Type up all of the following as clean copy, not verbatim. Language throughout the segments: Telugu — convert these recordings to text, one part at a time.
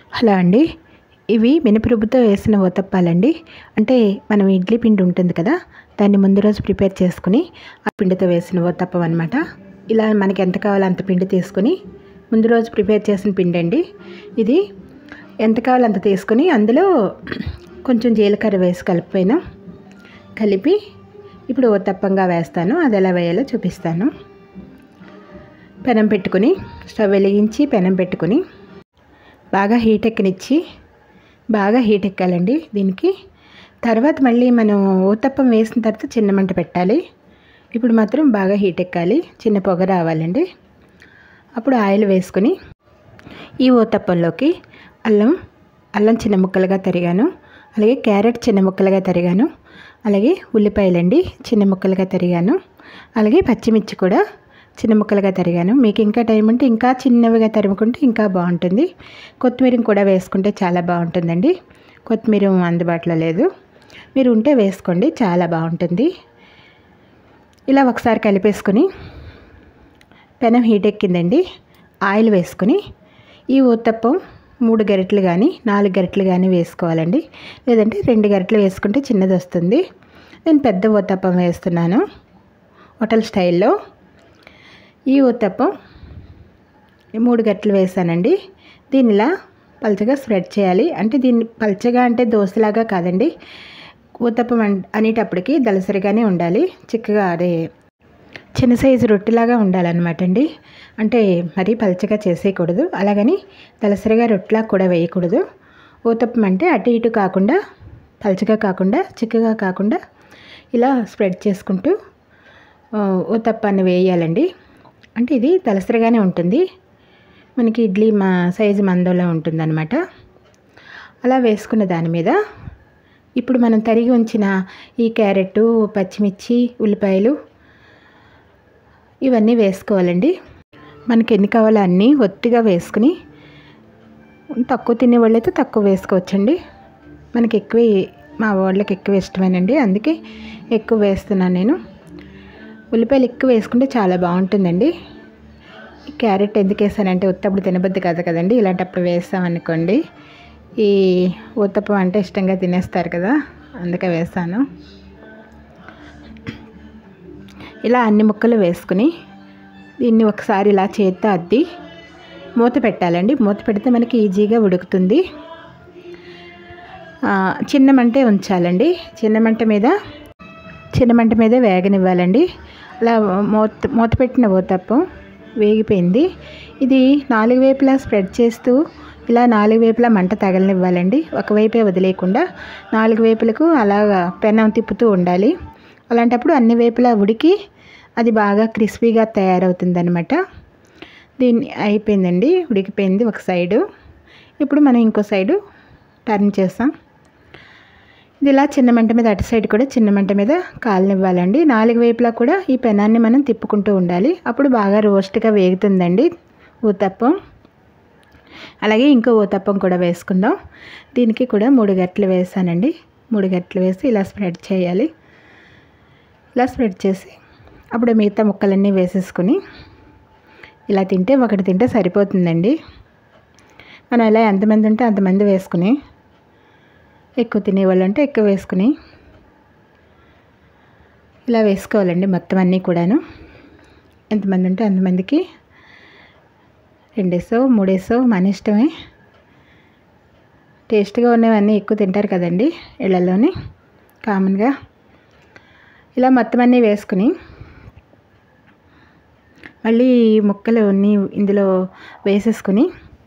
హలో అండి. ఇవి మినపరుబ్బుతో వేసిన ఊతప్పాలండి. అంటే మనం ఇడ్లీ పిండి ఉంటుంది కదా, దాన్ని ముందు రోజు ప్రిపేర్ చేసుకుని ఆ పిండితో వేసిన ఊతప్పం అనమాట. ఇలా మనకి ఎంత కావాలో అంత పిండి తీసుకుని ముందు రోజు ప్రిపేర్ చేసిన పిండి అండి. ఇది ఎంత కావాలో అంత తీసుకుని అందులో కొంచెం జీలకర్ర వేసి కలిపి ఇప్పుడు ఊతప్పంగా వేస్తాను. అది ఎలా వేయాలో చూపిస్తాను. పెనం పెట్టుకుని స్టవ్ వెలిగించి పెనం పెట్టుకుని బాగా హీట్ ఎక్కాలండి దీనికి. తర్వాత మళ్ళీ మనం ఊతప్పం వేసిన తర్వాత చిన్న మంట పెట్టాలి. ఇప్పుడు మాత్రం బాగా హీట్ ఎక్కాలి, చిన్న పొగ రావాలండి. అప్పుడు ఆయిల్ వేసుకొని ఈ ఊతప్పంలోకి అల్లం చిన్న ముక్కలుగా తరిగాను, అలాగే క్యారెట్ చిన్న ముక్కలుగా తరిగాను, అలాగే ఉల్లిపాయలండి చిన్న ముక్కలుగా తరిగాను, అలాగే పచ్చిమిర్చి కూడా చిన్న ముక్కలుగా తరిగాను. మీకు ఇంకా టైం ఉంటే ఇంకా చిన్నవిగా తరుముకుంటే ఇంకా బాగుంటుంది. కొత్తిమీర కూడా వేసుకుంటే చాలా బాగుంటుందండి. కొత్తిమీర అందుబాటులో లేదు, మీరు ఉంటే వేసుకోండి, చాలా బాగుంటుంది. ఇలా ఒకసారి కలిపేసుకుని పెనం హీట్ ఎక్కిందండి. ఆయిల్ వేసుకుని ఈ ఊతప్పం 3 గరిటెలు కానీ 4 గరిటెలు కానీ వేసుకోవాలండి. లేదంటే 2 గరిటెలు వేసుకుంటే చిన్నది వస్తుంది. నేను పెద్ద ఊతప్పం వేస్తున్నాను హోటల్ స్టైల్లో. ఈ ఊతప్పం 3 గరిటెలు వేసానండి. దీన్ని ఇలా పల్చగా స్ప్రెడ్ చేయాలి. అంటే దీన్ని పల్చగా అంటే దోశలాగా కాదండి, ఊతప్పం అనేటప్పటికి దలసరిగానే ఉండాలి. చిక్కగా అదే చిన్న సైజు రొట్టెలాగా ఉండాలన్నమాట అండి. అంటే మరీ పల్చగా చేసేయకూడదు, అలాగని దలసరిగా రొట్టెలా కూడా వేయకూడదు. ఊతప్పం అంటే అటు ఇటు కాకుండా, పల్చగా కాకుండా, చిక్కగా కాకుండా ఇలా స్ప్రెడ్ చేసుకుంటూ ఊతప్పాన్ని వేయాలండి. అంటే ఇది దలసరిగానే ఉంటుంది, మనకి ఇడ్లీ సైజు మందంలో ఉంటుందన్నమాట. అలా వేసుకున్న దాని మీద ఇప్పుడు మనం తరిగి ఉంచిన ఈ క్యారెట్, పచ్చిమిర్చి, ఉల్లిపాయలు ఇవన్నీ వేసుకోవాలండి. మనకి ఎన్ని కావాలో అన్నీ ఒత్తిగా వేసుకుని, తక్కువ తినేవాళ్ళు అయితే తక్కువ వేసుకోవచ్చండి. మనకి మా వాళ్ళకి ఎక్కువ ఇష్టమేనండి, అందుకే ఎక్కువ వేస్తున్నాను నేను. ఉల్లిపాయలు ఎక్కువ వేసుకుంటే చాలా బాగుంటుందండి. క్యారెట్ ఎందుకు వేసానంటే ఉత్తప్పుడు తినబుద్ధి కాదు కదండి, ఇలాంటప్పుడు వేస్తామనుకోండి ఈ ఊతప్పం అంటే ఇష్టంగా తినేస్తారు కదా, అందుకే వేస్తాను. ఇలా అన్ని ముక్కలు వేసుకుని దీన్ని ఒకసారి ఇలా చేత్తో అద్ది మూత పెట్టాలండి. మూత పెడితే మనకి ఈజీగా ఉడుకుతుంది. చిన్న మంటే ఉంచాలండి. చిన్న మంట మీద వేగనివ్వాలండి. అలా మూత పెట్టిన ఊతప్పం వేగిపోయింది. ఇది 4 వైపులా స్ప్రెడ్ చేస్తూ ఇలా 4 వైపులా మంట తగలనివ్వాలండి. ఒకవైపే వదిలేయకుండా 4 వైపులకు అలాగా పెనం తిప్పుతూ ఉండాలి. అలాంటప్పుడు అన్ని వైపులా ఉడికి అది బాగా క్రిస్పీగా తయారవుతుందన్నమాట. దీన్ని అయిపోయిందండి, ఉడికిపోయింది ఒక సైడు. ఇప్పుడు మనం ఇంకో సైడు టర్న్ చేస్తాం. ఇది ఇలా చిన్న మంట మీద అటు సైడ్ కూడా చిన్న మంట మీద కాలనివ్వాలండి. 4 వైపులా కూడా ఈ పెనాన్ని మనం తిప్పుకుంటూ ఉండాలి. అప్పుడు బాగా రోస్ట్గా వేగుతుందండి ఊతప్పం. అలాగే ఇంకో ఊతప్పం కూడా వేసుకుందాం. దీనికి కూడా 3 గరిటెలు వేసానండి. 3 గరిటెలు వేసి ఇలా స్ప్రెడ్ చేయాలి. ఇలా స్ప్రెడ్ చేసి అప్పుడు మిగతా ముక్కలన్నీ వేసేసుకుని ఇలా ఒకటి తింటే సరిపోతుందండి. మనం ఇలా ఎంతమంది ఉంటే అంతమంది వేసుకుని, ఎక్కువ తినేవాళ్ళు అంటే ఎక్కువ వేసుకుని ఇలా వేసుకోవాలండి మొత్తం అన్నీ కూడాను. ఎంతమంది ఉంటే అంతమందికి 2 వేసో 3 వేసో మన ఇష్టమే. టేస్ట్గా ఉన్నవన్నీ ఎక్కువ తింటారు కదండి ఇళ్ళల్లోని కామన్గా. ఇలా మొత్తం అన్నీ వేసుకుని మళ్ళీ ముక్కలు అన్నీ ఇందులో వేసేసుకుని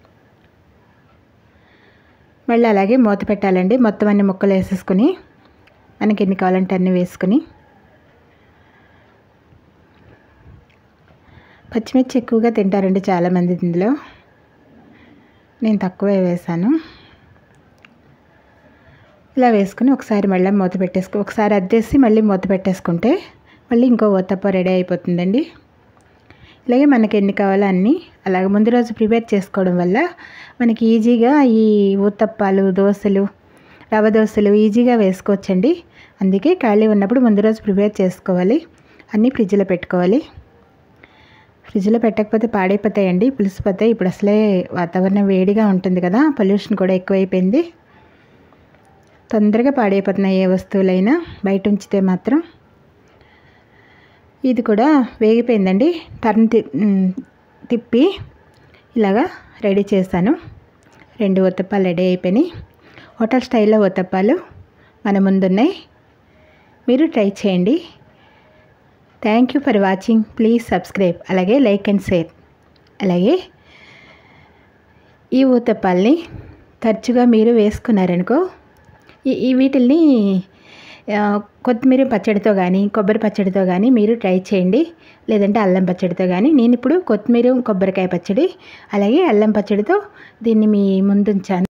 మళ్ళీ అలాగే మూత పెట్టాలండి. మొత్తం అన్ని ముక్కలు వేసేసుకుని మనకి ఎన్ని కావాలంటే అన్నీ వేసుకుని, పచ్చిమిర్చి ఎక్కువగా తింటారండి చాలామంది ఇందులో, నేను తక్కువే వేసాను. ఇలా వేసుకుని ఒకసారి మళ్ళీ ఒకసారి అద్దేసి మళ్ళీ మూత పెట్టేసుకుంటే మళ్ళీ ఇంకో ఊతప్పం రెడీ అయిపోతుందండి. ఇలాగే మనకి ఎన్ని కావాలో అన్నీ అలాగే ముందు రోజు ప్రిపేర్ చేసుకోవడం వల్ల మనకి ఈజీగా ఈ ఊతప్పాలు, దోశలు, రవ్వ దోశలు ఈజీగా వేసుకోవచ్చండి. అందుకే ఖాళీ ఉన్నప్పుడు ముందు రోజు ప్రిపేర్ చేసుకోవాలి, అన్నీ ఫ్రిడ్జ్లో పెట్టుకోవాలి. ఫ్రిడ్జ్లో పెట్టకపోతే పాడైపోతాయండి, పులిసిపోతాయి. ఇప్పుడు అసలే వాతావరణం వేడిగా ఉంటుంది కదా, పొల్యూషన్ కూడా ఎక్కువైపోయింది. తొందరగా పాడైపోతున్నాయి ఏ వస్తువులైనా బయట ఉంచితే మాత్రం. ఇది కూడా వేగిపోయిందండి. టర్న్ తిప్పి ఇలాగా రెడీ చేశాను. 2 ఊతప్పాలు రెడీ అయిపోయినాయి. హోటల్ స్టైల్లో ఊతప్పాలు మన ముందున్నాయి, మీరు ట్రై చేయండి. Thank you for watching. Please subscribe, అలాగే లైక్ అండ్ షేర్. అలాగే ఈ ఊతప్పాలని తరచుగా మీరు వేసుకున్నారనుకో, ఈ వీటిల్ని కొత్తిమీర పచ్చడితో కానీ కొబ్బరి పచ్చడితో కానీ మీరు ట్రై చేయండి, లేదంటే అల్లం పచ్చడితో కానీ. నేను ఇప్పుడు కొత్తిమీర కొబ్బరికాయ పచ్చడి అలాగే అల్లం పచ్చడితో దీన్ని మీ ముందుంచాను.